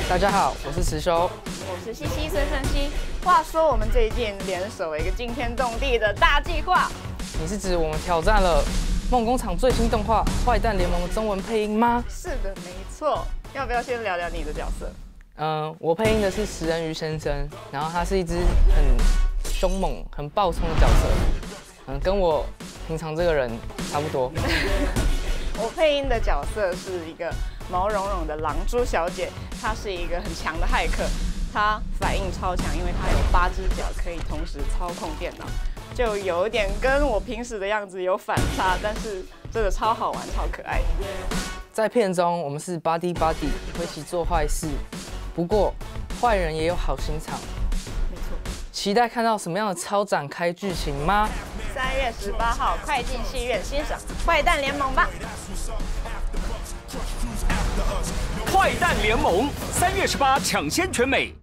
大家好，我是石修， 我是西西孙胜熙。话说我们最近联手了一个惊天动地的大计划。 你是指我们挑战了梦工厂最新动画《坏蛋联盟》的中文配音吗？ 是的，没错。要不要先聊聊你的角色？ 我配音的是食人鱼先生，然后他是一只很凶猛、很暴冲的角色，跟我平常这个人差不多。 我配音的角色是一个毛茸茸的狼蛛小姐，她是一个很强的骇客，她反应超强，因为她有8只脚，可以同时操控电脑，就有点跟我平时的样子有反差，但是真的超好玩、超可爱。 在片中，我们是 buddy， 会一起做坏事，不过坏人也有好心肠。 没错。 期待看到什么样的超展开剧情吗 ？3月18号，快进戏院欣赏《坏蛋联盟》吧！ 坏蛋联盟3月18抢先全美。